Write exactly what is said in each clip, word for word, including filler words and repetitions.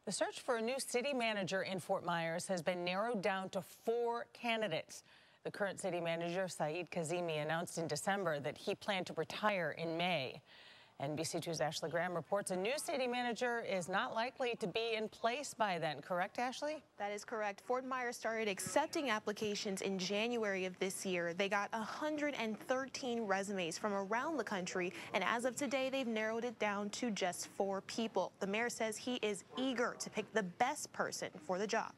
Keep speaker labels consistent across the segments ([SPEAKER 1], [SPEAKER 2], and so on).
[SPEAKER 1] The search for a new city manager in Fort Myers has been narrowed down to four candidates. The current city manager, Saeed Kazemi, announced in December that he planned to retire in May. N B C two's Ashley Graham reports a new city manager is not likely to be in place by then. Correct, Ashley?
[SPEAKER 2] That is correct. Fort Myers started accepting applications in January of this year. They got one hundred thirteen resumes from around the country, and as of today, they've narrowed it down to just four people. The mayor says he is eager to pick the best person for the job.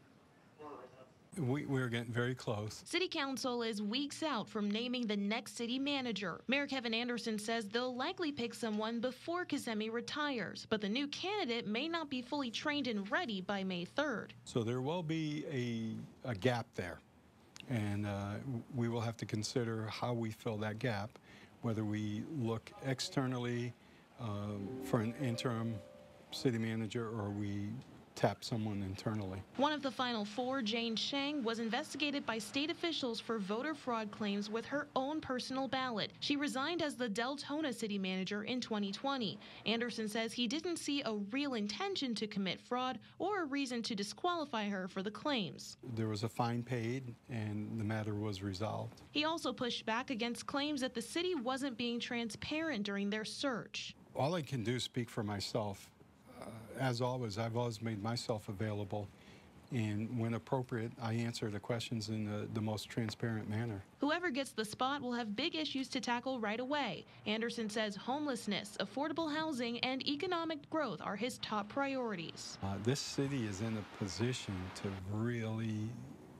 [SPEAKER 3] We, we're getting very close.
[SPEAKER 4] City Council is weeks out from naming the next city manager. Mayor Kevin Anderson says they'll likely pick someone before Kazemi retires, but the new candidate may not be fully trained and ready by May third.
[SPEAKER 3] So there will be a, a gap there, and uh, we will have to consider how we fill that gap, whether we look externally um, for an interim city manager or we tap someone internally.
[SPEAKER 4] One of the final four, Jane Shang, was investigated by state officials for voter fraud claims with her own personal ballot. She resigned as the Deltona city manager in twenty twenty. Anderson says he didn't see a real intention to commit fraud or a reason to disqualify her for the claims.
[SPEAKER 3] There was a fine paid and the matter was resolved.
[SPEAKER 4] He also pushed back against claims that the city wasn't being transparent during their search.
[SPEAKER 3] All I can do is speak for myself. Uh, as always, I've always made myself available, and when appropriate, I answer the questions in the, the most transparent manner.
[SPEAKER 4] Whoever gets the spot will have big issues to tackle right away. Anderson says homelessness, affordable housing, and economic growth are his top priorities.
[SPEAKER 3] Uh, this city is in a position to really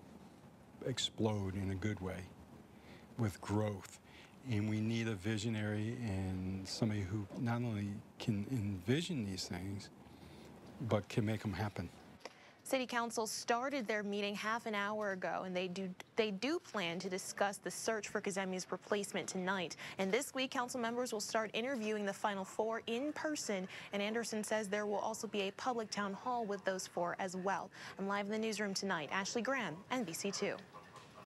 [SPEAKER 3] explode in a good way with growth. And we need a visionary and somebody who not only can envision these things, but can make them happen.
[SPEAKER 2] City Council started their meeting half an hour ago, and they do they do plan to discuss the search for Kazemi's replacement tonight. And this week, council members will start interviewing the final four in person, and Anderson says there will also be a public town hall with those four as well. I'm live in the newsroom tonight. Ashley Graham, N B C two.